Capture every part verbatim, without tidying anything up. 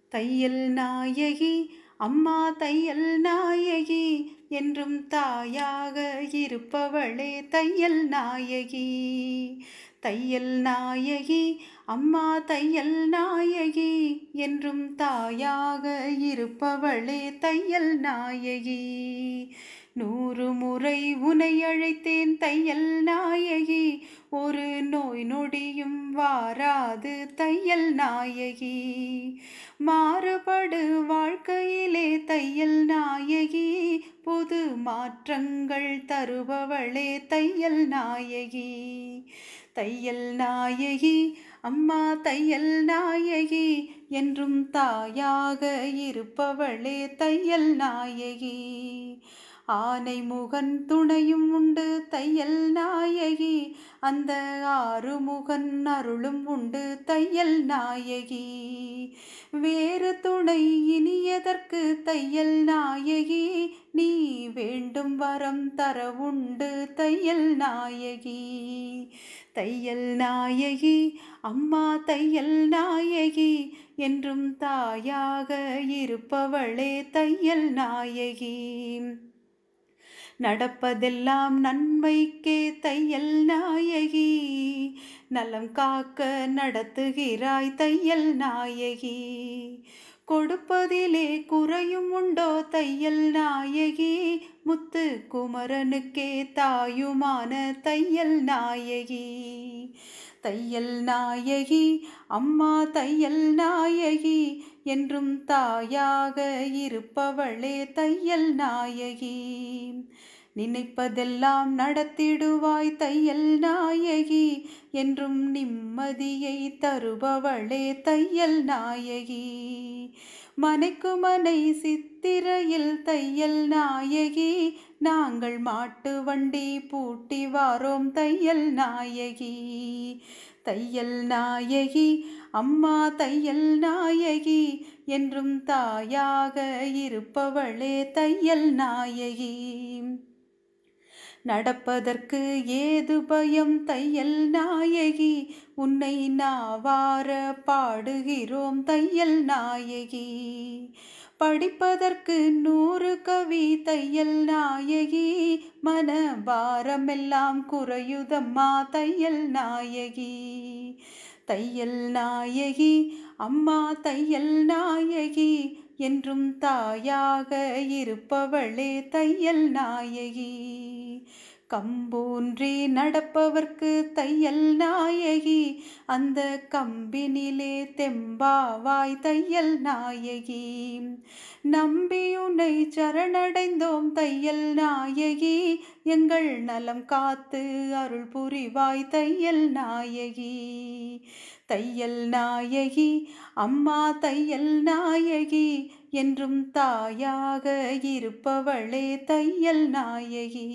தையல் நாயகி அம்மா தையல் நாயகி என்றும் தாயாக இருப்பவளே தையல் நாயகி. தையல் நாயகி அம்மா தையல் நாயகி என்றும் தாயாக இருப்பவளே தையல் நாயகி. நூறு முறை உனை அழைத்தேன் தையல் நாயகி, ஒரு நோய் நொடியும் வாராது தையல் நாயகி. மாறுபடு வாழ்க்கையிலே தையல் நாயகி, புது மாற்றங்கள் தருபவளே தையல் நாயகி. தையல் நாயகி அம்மா தையல் நாயகி என்றும் தாயாக இருப்பவளே தையல் நாயகி. ஆனை முகன் துணையும் உண்டு தையல் நாயகி, அந்த ஆறுமுகன் அருளும் உண்டு தையல் நாயகி. வேறு துணை இனியதற்கு தையல் நாயகி, நீ வேண்டும் வரம் தர உண்டு தையல் நாயகி. தையல் நாயகி அம்மா தையல் நாயகி என்றும் தாயாக இருப்பவளே தையல் நாயகி. நடப்பதெல்லாம் நன்மைக்கே தையல் நாயகி, நலம் காக்க நடத்துகிறாய் தையல் நாயகி. கொடுப்பதிலே குறையும் உண்டோ தையல் நாயகி, முத்து குமரனுக்கே தாயுமான தையல் நாயகி. தையல் நாயகி அம்மா தையல் நாயகி என்றும் தாயாக இருப்பவளே தையல் நாயகி. நினைப்பதெல்லாம் நடத்திடுவாய் தையல் நாயகி, என்றும் நிம்மதியை தருபவளே தையல் நாயகி. மனைக்கு மனை சித்திரையில் தையல் நாயகி, நாங்கள் மாட்டு வண்டி பூட்டி வாரோம் தையல் நாயகி. தையல் நாயகி அம்மா தையல் நாயகி என்றும் தாயாக இருப்பவளே தையல் நாயகி. நடப்பதற்கு ஏது பயம் தையல் நாயகி, உன்னை நாவார பாடுகிறோம் தையல் நாயகி. படிப்பதற்கு நூறு கவி தையல் நாயகி, மன பாரமெல்லாம் குறையுதம்மா தையல் நாயகி. தையல் நாயகி அம்மா தையல் நாயகி என்றும் தாயாக இருப்பவளே தையல் நாயகி. கம்பூன்றி நடப்பவர்க்கு தையல் நாயகி, அந்த கம்பினிலே தெம்பாவாய் தையல் நாயகி. நம்பியுனை சரணடைந்தோம் தையல் நாயகி, எங்கள் நலம் காத்து அருள் புரிவாய் தையல் நாயகி. தையல் நாயகி அம்மா தையல் நாயகி என்றும் தாயாக இருப்பவளே தையல் நாயகி.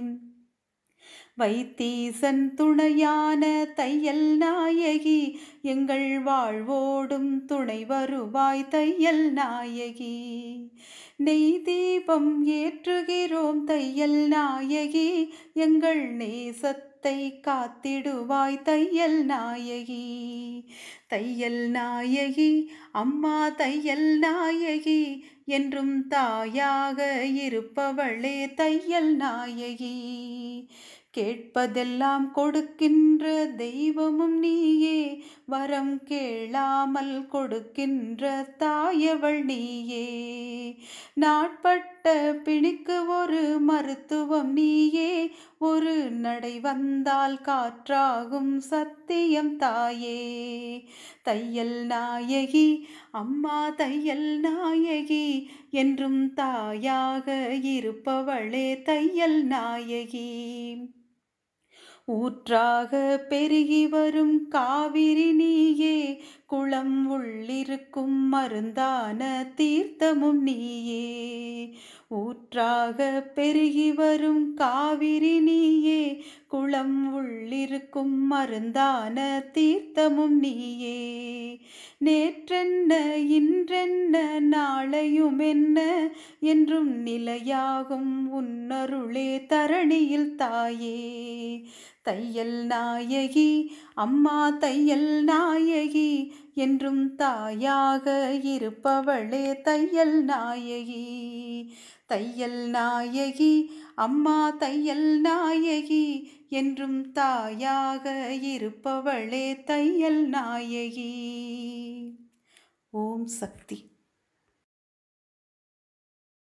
வைத்தீசன் துணையான தையல் நாயகி, எங்கள் வாழ்வோடும் துணை வருவாய் தையல் நாயகி. நெய் தீபம் ஏற்றுகிறோம் தையல் நாயகி, எங்கள் நேசத்தை காத்திடுவாய் தையல் நாயகி. தையல் நாயகி அம்மா தையல் நாயகி என்றும் தாயாக இருப்பவளே தையல் நாயகி. கேட்பதெல்லாம் கொடுக்கின்ற தெய்வமும் நீயே, வரம் கேளாமல் கொடுக்கின்ற தாயவள் நீயே. நாட்பட்ட பிணிக்கு ஒரு மருத்துவம் நீயே, ஒரு நடை வந்தால் காற்றாகும் சத்தியம் தாயே. தையல் நாயகி அம்மா தையல் நாயகி என்றும் தாயாக இருப்பவளே தையல் நாயகி. ஊற்றாக பெருகி வரும் காவிரி நீயே, குளம் உள்ளிருக்கும் மருந்தான தீர்த்தமும் நீயே. ஊற்றாக பெருகி வரும் காவிரி நீயே, குளம் உள்ளிருக்கும் மருந்தான தீர்த்தமும் நீயே. நேற்றென்ன இன்றென்ன நாளையும் என்ன என்றும் நிலையாகும் உன்னருளே தரணியில் தாயே. தையல் நாயகி அம்மா தையல் நாயகி என்றும் தாயாக இருப்பவளே தையல் நாயகி. தையல் நாயகி அம்மா தையல் நாயகி என்றும் தாயாக இருப்பவளே தையல் நாயகி. ஓம் சக்தி.